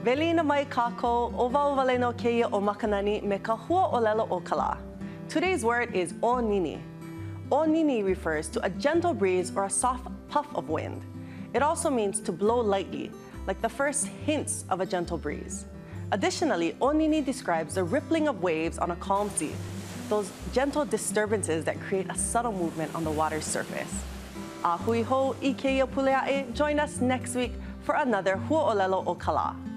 Velina mai kako, ova no keia o makanani me ka hua'olelo o kala. Today's word is ʻOnini. ʻOnini refers to a gentle breeze or a soft puff of wind. It also means to blow lightly, like the first hints of a gentle breeze. Additionally, ʻOnini describes the rippling of waves on a calm sea, those gentle disturbances that create a subtle movement on the water's surface. A hui hou I keia puleae, join us next week for another hua'olelo o kala.